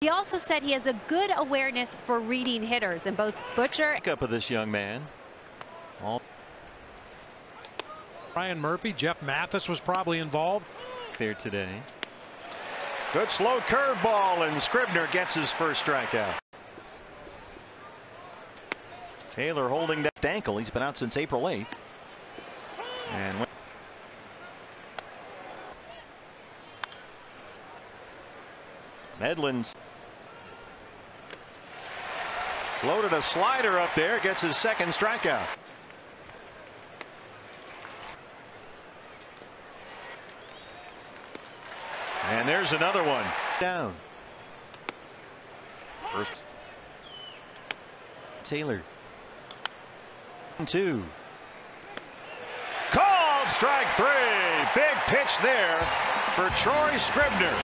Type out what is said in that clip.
He also said he has a good awareness for reading hitters, and both Butcher Up of this young man. Ryan Murphy, Jeff Mathis was probably involved there today. Good slow curveball, and Scribner gets his first strikeout. Taylor holding that ankle. He's been out since April 8th. And Medlin's loaded a slider up there, gets his second strikeout. And there's another one down. First. Taylor. 2. Called strike 3. Big pitch there for Troy Scribner.